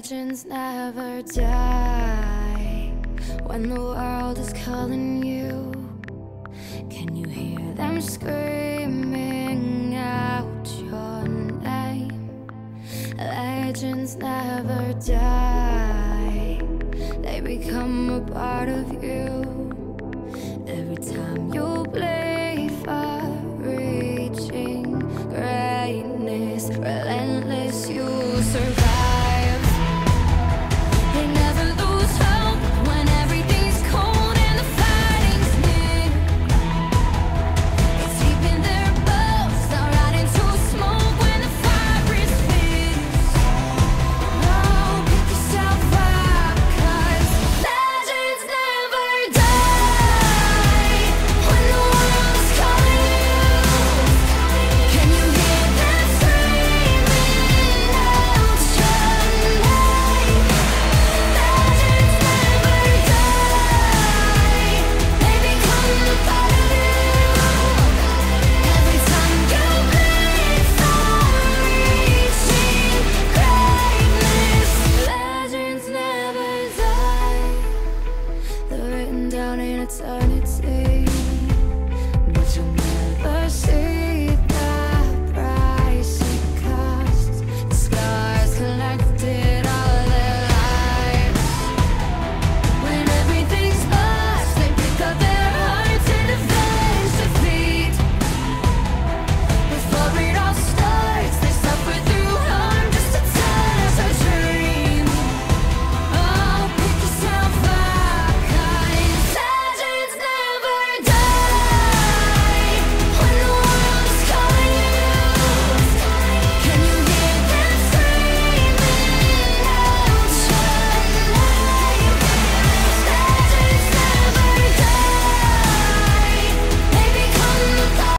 Legends never die. When the world is calling you, can you hear them screaming out your name? Legends never die. They become a part of you. Every time you play for reaching greatness, relentless, you survive. They never lose hope when everything's cold and the fighting's near. It's deep in their bones, they'll ride into smoke when the fire is fierce. Oh, pick yourself up, 'cause legends never die. When the world is calling you, can you hear them screaming out your name? Legends never die. They become a part of you. Every time you bleed for reaching greatness, legends never die. They're written down in eternity.